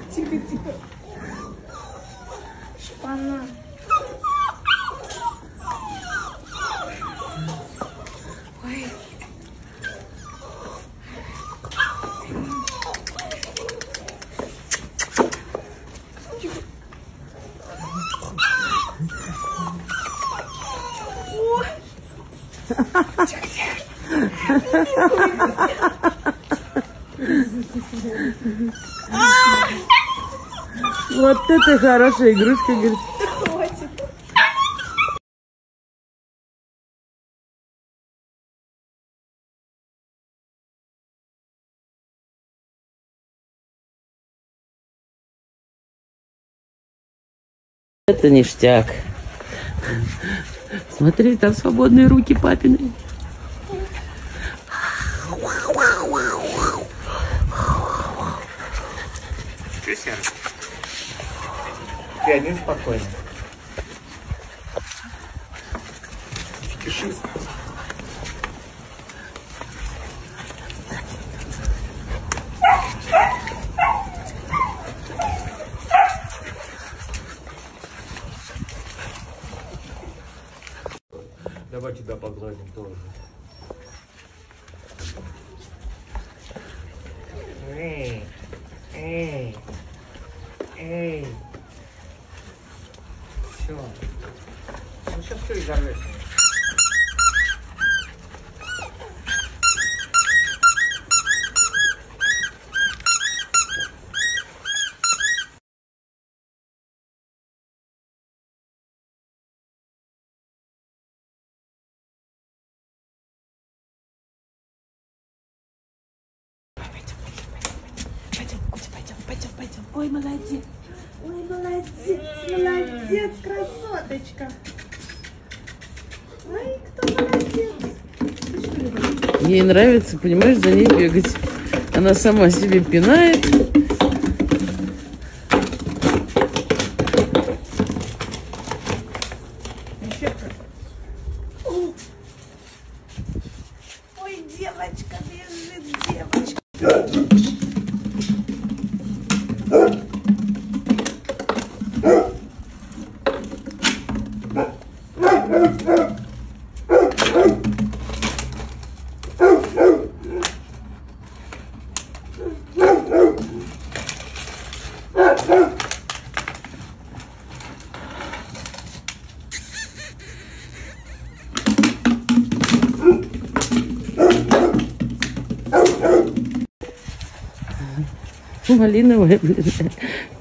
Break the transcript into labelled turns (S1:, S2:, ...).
S1: Тихо, тихо. Шпана. Ой.
S2: Вот это хорошая игрушка, говорит.
S1: Хватит.
S2: Это ништяк. Смотри, там свободные руки папины.
S3: Че, Серый? Ты один спокойно. Тиши. Давай тебя погладим тоже. Эй, эй, эй. Все. Ну сейчас все изорвется.
S1: Пойдем. Ой, молодец. Ой, молодец, красоточка. Ой, кто молодец.
S2: Ей нравится, понимаешь, за ней бегать. Она сама себе пинает.
S1: Ой, девочка бежит, девочка.
S2: Малиновая, блин.